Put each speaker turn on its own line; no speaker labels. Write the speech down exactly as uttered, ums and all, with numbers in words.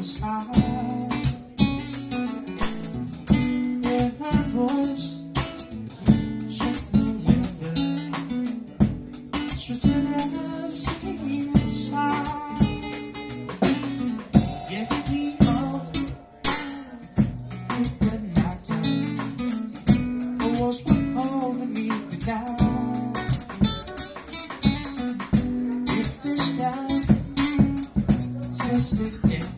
inside. Hear her voice, shut the window. She's in a singing inside. Yeah, we all with the night time. The walls were holding me down. If this time, since the end.